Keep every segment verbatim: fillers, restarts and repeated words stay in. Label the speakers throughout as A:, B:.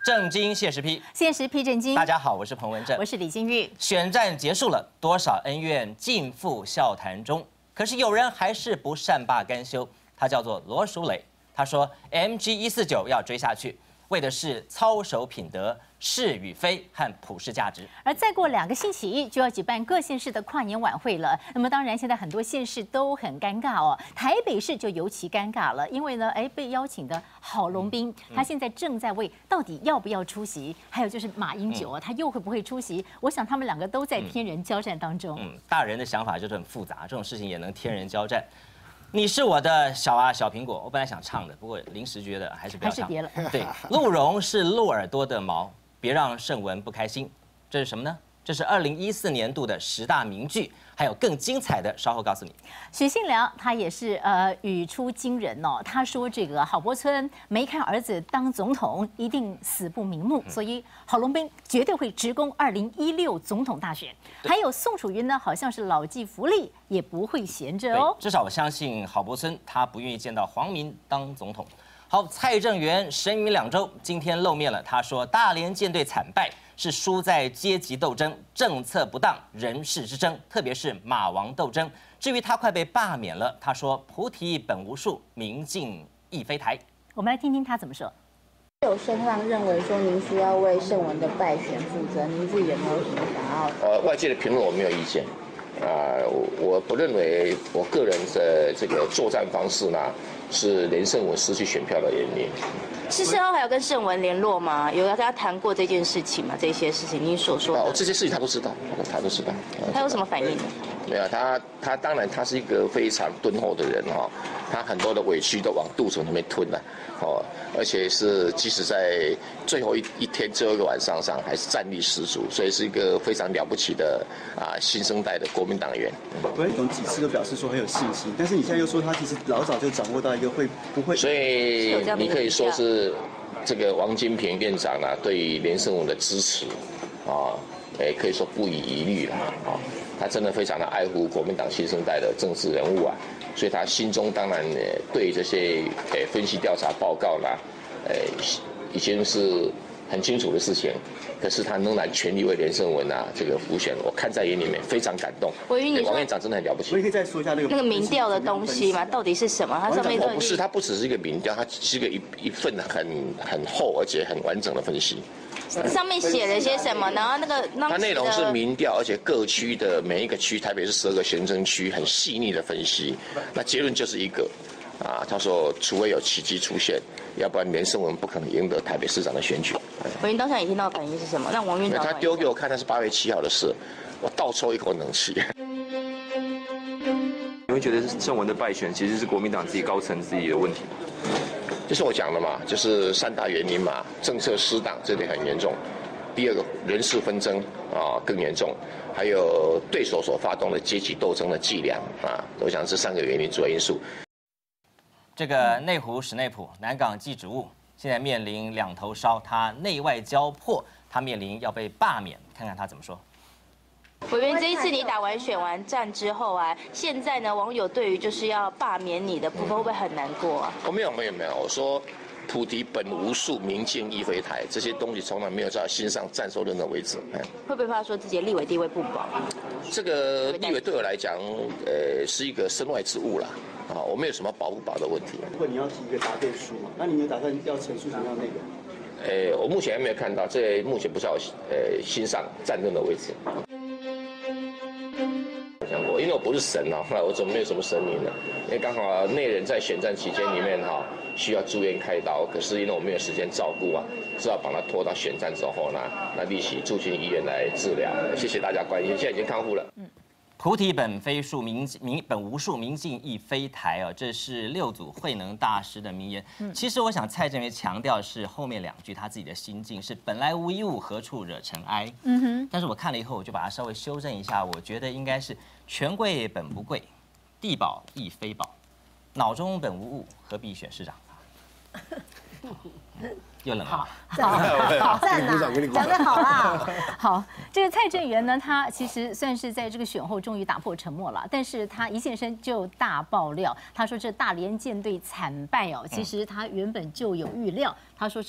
A: 正经现实批，
B: 现实批正经。
A: 大家好，我是彭文正，
B: 我是李金玉。
A: 选战结束了，多少恩怨尽付笑谈中。可是有人还是不善罢甘休，他叫做罗淑蕾。他说 M G 一四九要追下去，为的是操守品德、是与非和普世价值。
B: 而再过两个星期就要举办各县市的跨年晚会了。那么当然，现在很多县市都很尴尬哦。台北市就尤其尴尬了，因为呢，哎，被邀请的郝龙斌，他现在正在为到底要不要出席，还有就是马英九啊，他又会不会出席？我想他们两个都在天人交战当中。
A: 嗯，大人的想法就是很复杂，这种事情也能天人交战。你是我的小啊小苹果，我本来想唱的，不过临时觉得还是不要唱。
B: 还是别了。
A: 对，鹿茸是鹿耳朵的毛，别让盛文不开心。这是什么呢？这是二零一四年度的十大名句，还有更精彩的，稍后告诉你。
B: 许信良他也是呃语出惊人哦，他说这个郝柏村没看儿子当总统，一定死不瞑目，所以郝龙斌绝对会直攻二零一六总统大选。还有宋楚瑜呢，好像是老骥伏枥，也不会闲着哦。
A: 至少我相信郝柏村他不愿意见到黄民当总统。好，蔡正元神云两周，今天露面了。他说，大连舰队惨败是输在阶级斗争、政策不当、人事之争，特别是马王斗争。至于他快被罢免了，他说菩提本无树，明镜亦非台。
B: 我们来听听他怎么说。
C: 有声浪认为说您需要为盛文的败选负责，您自己有没有什么想要？
D: 呃，外界的评论我没有意见。啊、呃，我不认为我个人的这个作战方式呢，是连胜文失去选票的原因。
C: 是事后还有跟盛文联络吗？有跟他谈过这件事情吗？这些事情您所说的、
D: 哦，这些事情他都知道，他都知道。
C: 他有什么反应呢？
D: 没有，他他当然他是一个非常敦厚的人哈、哦，他很多的委屈都往肚子里面吞了，哦，而且是即使在最后一一天最后一个晚上上还是战力十足，所以是一个非常了不起的啊新生代的国民党员。
E: 文总几次都表示说很有信心，但是你现在又说他其实老早就掌握到一个会不会，
D: 所以你可以说是这个王金平院长啊对于连胜文的支持啊，诶可以说不遗余力了啊。他真的非常的爱护国民党新生代的政治人物啊，所以他心中当然对这些诶分析调查报告啦，诶已经是很清楚的事情。可是他仍然全力为连胜文啊这个辅选，我看在眼里面，非常感动。
C: 我以为你说
D: 王院长真的很了不起。
E: 我也可以再说一下那个
C: 那个民调的东西吗？到底是什么？它上面都
D: 不是，它不只是一个民调，它是一个一一份很很厚而且很完整的分析。
C: 上面写了些什么？然后那个
D: 它内容是民调，而且各区的每一个区，台北市十二个行政区很细腻的分析。那结论就是一个，啊，他说除非有奇迹出现，要不然连胜文不可能赢得台北市长的选举。
C: 我您当下也听到反应是什么？那王院长
D: 他丢给我看，那是八月七号的事，我倒抽一口冷气。
F: 你会觉得盛文的败选其实是国民党自己高层自己的问题？
D: 就是我讲的嘛，就是三大原因嘛，政策失当这点很严重，第二个人事纷争啊更严重，还有对手所发动的阶级斗争的伎俩啊，我想这三个原因主要因素。
A: 这个内湖史内普南港祭祖物现在面临两头烧，他内外交迫，他面临要被罢免，看看他怎么说。
C: 委员，这一次你打完选完战之后啊，现在呢，网友对于就是要罢免你的部分，会不会很难过啊？
D: 我、哦、没有没有没有，我说菩提本无树，明镜亦非台，这些东西从来没有在我心上占受任何位置。嗯，
C: 会不会怕说自己的立委地位不保？
D: 这个立委对我来讲，呃，是一个身外之物啦。啊，我没有什么保不保的问题。
E: 如果你要提一个答辩书嘛，那你有打算要陈述什么样的内容？
D: 呃，我目前还没有看到，这目前不在我呃心上占任的位置。讲过，因为我不是神啊，我怎么没有什么神明呢？因为刚好内人在选战期间里面哈，需要住院开刀，可是因为我没有时间照顾啊，只好把他拖到选战之后呢，那立即住进医院来治疗。谢谢大家关心，现在已经康复了。嗯。
A: 菩提本非树，明明本无树，明镜亦非台啊！这是六祖慧能大师的名言。其实我想蔡正元强调是后面两句他自己的心境是本来无一物，何处惹尘埃。嗯哼。但是我看了以后，我就把它稍微修正一下，我觉得应该是权贵本不贵，地宝亦非宝，脑中本无物，何必选市长？又冷了。
B: 好，好赞呐，讲得好啦。好，这个蔡正元呢，他其实算是在这个选后终于打破沉默了，但是他一现身就大爆料，他说这大连舰队惨败哦，其实他原本就有预料，他说这个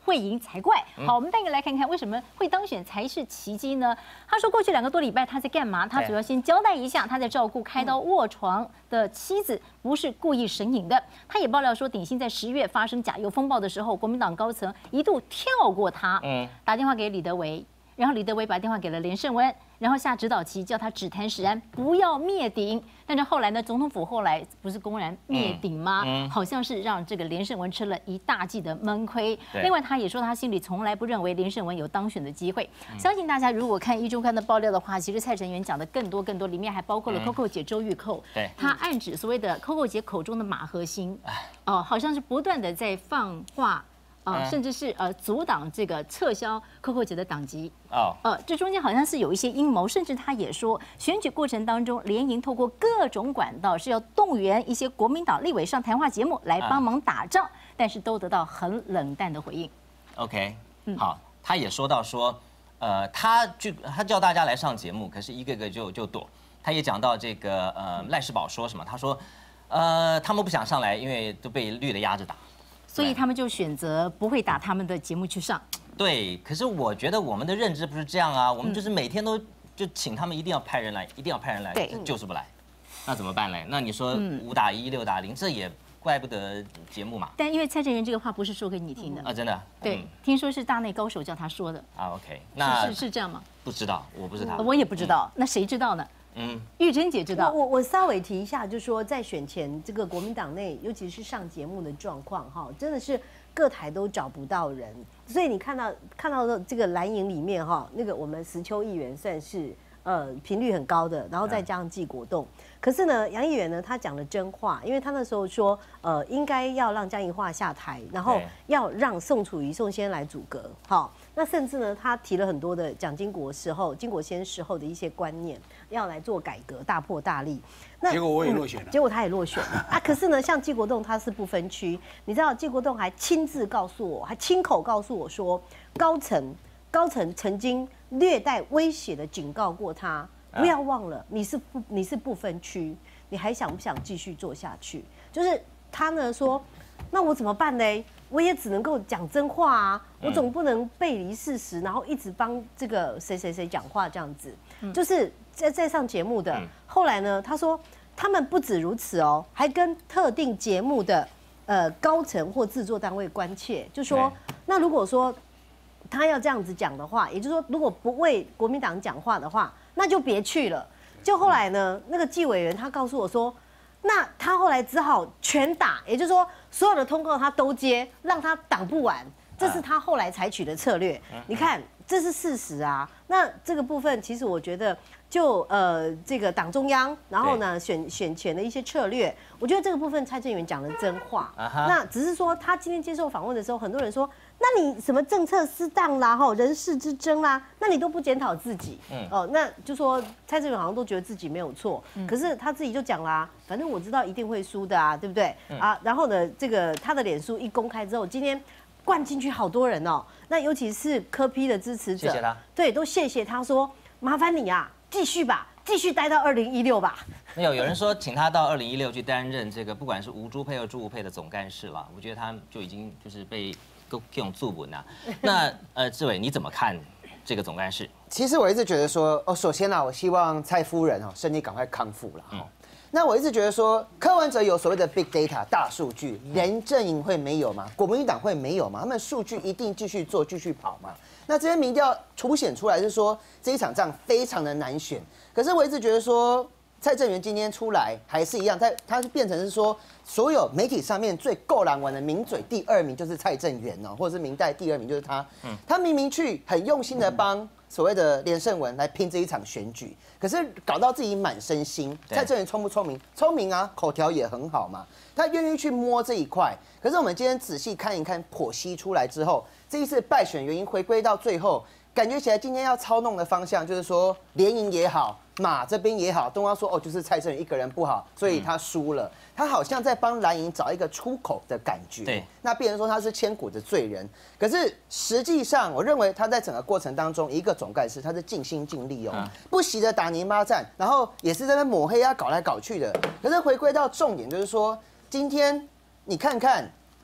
B: 会赢才怪。好，我们带个来看看为什么会当选才是奇迹呢？他说过去两个多礼拜他在干嘛？他主要先交代一下他在照顾开刀卧床的妻子，不是故意神隐的。他也爆料说，鼎新在十月发生假油风暴的时候，国民党高层一度跳过他，嗯，打电话给李德维。然后李德维把电话给了连胜文，然后下指导棋叫他只谈实案，不要灭顶。但是后来呢，总统府后来不是公然灭顶吗？嗯嗯、好像是让这个连胜文吃了一大记的闷亏。另外，他也说他心里从来不认为连胜文有当选的机会。嗯、相信大家如果看一周刊的爆料的话，其实蔡成元讲的更多更多，里面还包括了 Coco 姐周玉蔻，对，他暗指所谓的 Coco 姐口中的马核心，哦，好像是不断的在放话。啊，甚至是呃阻挡这个撤销 Coco 姐的党籍哦，呃，这中间好像是有一些阴谋，甚至他也说，选举过程当中，联营透过各种管道是要动员一些国民党立委上谈话节目来帮忙打仗，但是都得到很冷淡的回应。
A: OK， 好，他也说到说，呃，他就他叫大家来上节目，可是一个个就就躲。他也讲到这个呃赖世宝说什么，他说，呃，他们不想上来，因为都被绿的压着打。
B: 所以他们就选择不会打他们的节目去上。
A: 对，可是我觉得我们的认知不是这样啊，我们就是每天都就请他们一定要派人来，一定要派人来，就是不来，那怎么办嘞？那你说五打一、六打零，这也怪不得节目嘛。
B: 但因为蔡正元这个话不是说给你听的
A: 啊，真的。
B: 对，听说是大内高手叫他说的
A: 啊。OK， 那
B: 是是这样吗？
A: 不知道，我不是他，
B: 我也不知道，那谁知道呢？嗯，玉珍姐知道。
G: 我我稍微提一下，就是说在选前这个国民党内，尤其是上节目的状况哈，真的是各台都找不到人，所以你看到看到的这个蓝营里面哈，那个我们石秋议员算是呃频率很高的，然后再加上纪国栋。可是呢，杨议员呢，他讲了真话，因为他那时候说，呃，应该要让江宜桦下台，然后要让宋楚瑜、宋先来阻隔，好，那甚至呢，他提了很多的蒋经国时候、经国先时候的一些观念，要来做改革，大破大立。
H: 那结果我也落选了，
G: 嗯、结果他也落选了啊。可是呢，像纪国栋他是不分区，你知道纪国栋还亲自告诉我，还亲口告诉我说，高层高层曾经略带威胁的警告过他。不要忘了，你是不你是不分区，你还想不想继续做下去？就是他呢说，那我怎么办呢？我也只能够讲真话啊，我总不能背离事实，然后一直帮这个谁谁谁讲话这样子。就是在在上节目的，后来呢，他说他们不止如此哦，还跟特定节目的呃高层或制作单位关切，就说那如果说他要这样子讲的话，也就是说如果不为国民党讲话的话。那就别去了。就后来呢，那个纪委员他告诉我说，那他后来只好全打，也就是说所有的通告他都接，让他挡不完。这是他后来采取的策略。你看，这是事实啊。那这个部分其实我觉得就呃这个党中央，然后呢选选前的一些策略，我觉得这个部分蔡正元讲的真话。那只是说他今天接受访问的时候，很多人说。那你什么政策失当啦，吼人事之争啦，那你都不检讨自己，嗯，哦，那就说蔡正元好像都觉得自己没有错，嗯、可是他自己就讲啦，反正我知道一定会输的啊，对不对？嗯、啊，然后呢，这个他的脸书一公开之后，今天灌进去好多人哦，那尤其是柯 P 的支持者，
A: 谢谢他，
G: 对，都谢谢他说，麻烦你啊，继续吧，继续待到二零一六吧。
A: 没有，有人说请他到二零一六去担任这个不管是吴朱配或朱吴配的总干事了，我觉得他就已经就是被。各种作文啊，那呃，志伟你怎么看这个总干事？
I: 其实我一直觉得说，哦，首先呢、啊，我希望蔡夫人哦身体赶快康复了哈。嗯、那我一直觉得说，柯文哲有所谓的 big data 大数据，连阵营会没有吗？国民党会没有吗？他们数据一定继续做，继续跑嘛。那这些民调凸显出来是说，这一场仗非常的难选。可是我一直觉得说。蔡正元今天出来还是一样，他他是变成是说，所有媒体上面最够狼玩的名嘴第二名就是蔡正元哦，或者是明代第二名就是他。嗯，他明明去很用心的帮所谓的连胜文来拼这一场选举，可是搞到自己满身腥。蔡正元聪不聪明？聪明啊，口条也很好嘛，他愿意去摸这一块。可是我们今天仔细看一看剖析出来之后，这一次败选原因回归到最后，感觉起来今天要操弄的方向就是说联营也好。马这边也好，东方说哦，就是蔡正元一个人不好，所以他输了。他好像在帮蓝营找一个出口的感觉。对，那变成说他是千古的罪人。可是实际上，我认为他在整个过程当中，一个总干事他是尽心尽力哦，嗯、不惜的打泥巴战，然后也是在那抹黑啊，搞来搞去的。可是回归到重点，就是说，今天你看看。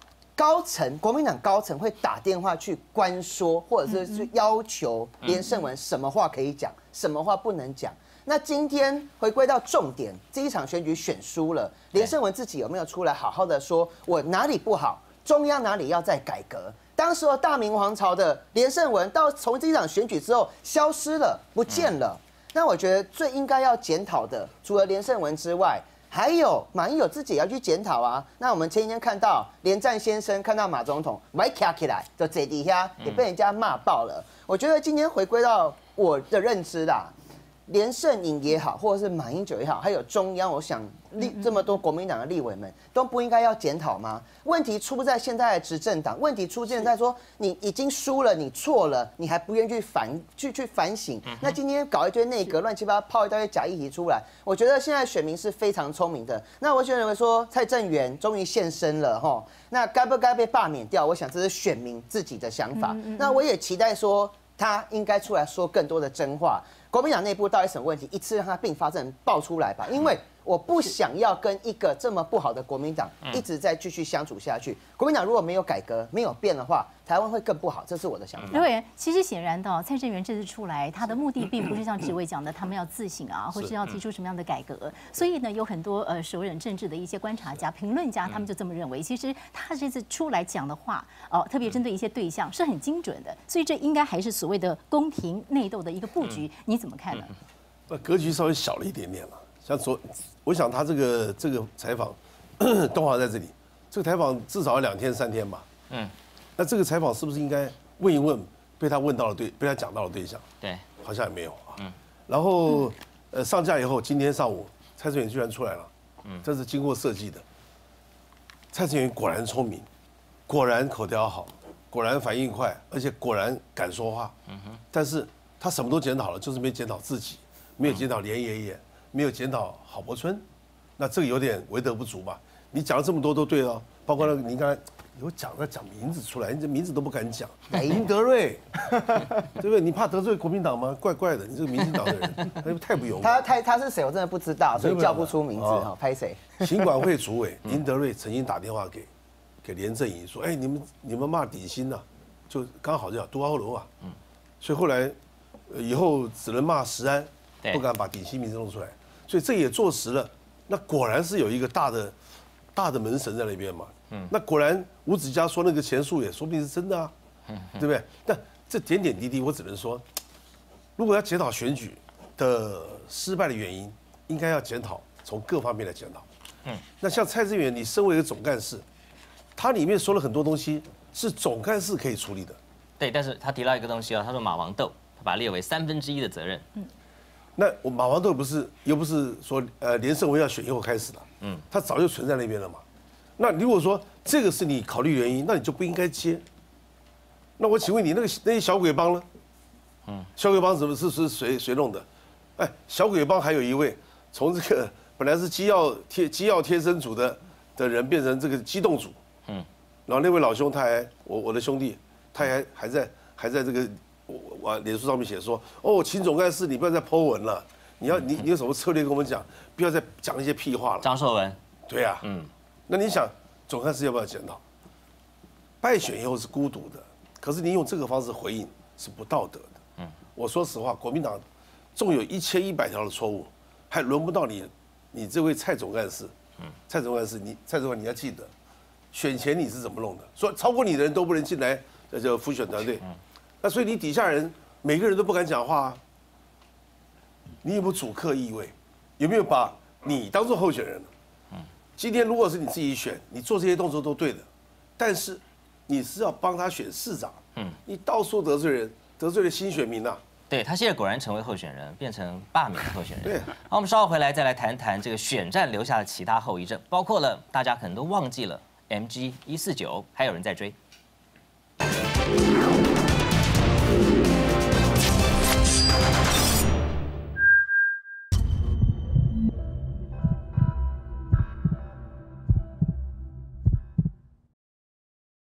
I: 高层国民党高层会打电话去关说，或者是去要求连胜文什么话可以讲，什么话不能讲。那今天回归到重点，这一场选举选输了，连胜文自己有没有出来好好的说，我哪里不好，中央哪里要再改革？当时的大明王朝的连胜文，到从这一场选举之后消失了，不见了。那我觉得最应该要检讨的，除了连胜文之外，还有马英九自己也要去检讨啊。那我们前几天看到连战先生看到马总统歪卡起来，就这底下也被人家骂爆了。我觉得今天回归到我的认知啦。连胜颖也好，或者是马英九也好，还有中央，我想立这么多国民党的立委们都不应该要检讨吗？问题出在现在的执政党，问题出现在说你已经输了，你错了，你还不愿意去反去去反省。那今天搞一堆内阁乱七八糟，泡一堆假议题出来，我觉得现在选民是非常聪明的。那我就认为说蔡正元终于现身了哈，那该不该被罢免掉？我想这是选民自己的想法。那我也期待说他应该出来说更多的真话。国民党内部到底什么问题，一次让它并发症爆出来吧，因为我不想要跟一个这么不好的国民党一直在继续相处下去。国民党如果没有改革、没有变的话，台湾会更不好，这是我的想法。
B: 刘委员，其实显然的，蔡正元这次出来，他的目的并不是像志伟讲的，他们要自省啊，或是要提出什么样的改革。所以呢，有很多呃熟稔政治的一些观察家、评论家，他们就这么认为。其实他这次出来讲的话，哦，特别针对一些对象是很精准的，所以这应该还是所谓的宫廷内斗的一个布局。你怎么看呢？
H: 那格局稍微小了一点点了。像昨，我想他这个这个采访，东华在这里，这个采访至少要两天三天吧。嗯，那这个采访是不是应该问一问被他问到的对，被他讲到的对象？
A: 对，
H: 好像也没有啊。嗯，然后呃上架以后，今天上午蔡正元居然出来了，嗯，这是经过设计的。蔡正元果然聪明，果然口条好，果然反应快，而且果然敢说话。嗯哼，但是他什么都检讨了，就是没检讨自己，没有检讨连爷爷。没有检讨郝柏村，那这个有点为德不足吧？你讲了这么多都对哦，包括那个您刚才有讲在讲名字出来，你这名字都不敢讲，林德瑞，对不对？你怕得罪国民党吗？怪怪的，你这个民进党的人，太不勇敢。
I: 他他他是谁？我真的不知道，所以叫不出名字哈，拍谁？
H: 行管会主委林德瑞曾经打电话给给连正营说，哎，你们你们骂底薪呐，就刚好叫杜阿楼啊，嗯，所以后来以后只能骂石安，不敢把底薪名字弄出来。所以这也坐实了，那果然是有一个大的、大的门神在那边嘛。嗯，那果然吴子嘉说那个钱数也说不定是真的啊，对不对？但这点点滴滴，我只能说，如果要检讨选举的失败的原因，应该要检讨从各方面来检讨。嗯，那像蔡正元，你身为一个总干事，他里面说了很多东西是总干事可以处理的。
A: 对，但是他提到一个东西啊，他说马王斗，他把它列为三分之一的责任。嗯。
H: 那我马王斗不是又不是说呃连胜文要选以后开始的，嗯，他早就存在那边了嘛。那如果说这个是你考虑原因，那你就不应该接。那我请问你那个那些小鬼帮呢？嗯，小鬼帮怎么是是谁谁弄的？哎，小鬼帮还有一位从这个本来是机要贴机要贴身组的的人变成这个机动组，嗯，然后那位老兄他还我我的兄弟他还还在还在这个。我我脸书上面写说，哦，秦总干事，你不要再 po 文了，你要你你有什么策略跟我们讲，不要再讲一些屁话了。
A: 张硕文，
H: 对呀，嗯，那你想总干事要不要检讨？败选以后是孤独的，可是你用这个方式回应是不道德的。嗯，我说实话，国民党纵有一千一百条的错误，还轮不到你，你这位蔡总干事。嗯，蔡总干事，你蔡总干事你要记得，选前你是怎么弄的？说超过你的人都不能进来，这叫复选团队。嗯。那所以你底下人每个人都不敢讲话啊，你有没有主客意味？有没有把你当做候选人？今天如果是你自己选，你做这些动作都对的，但是你是要帮他选市长，你到处得罪人，得罪了新选民呐。
A: 对他现在果然成为候选人，变成罢免的候选人。对，好，我们稍后回来再来谈谈这个选战留下的其他后遗症，包括了大家可能都忘记了 M G 一四九，还有人在追。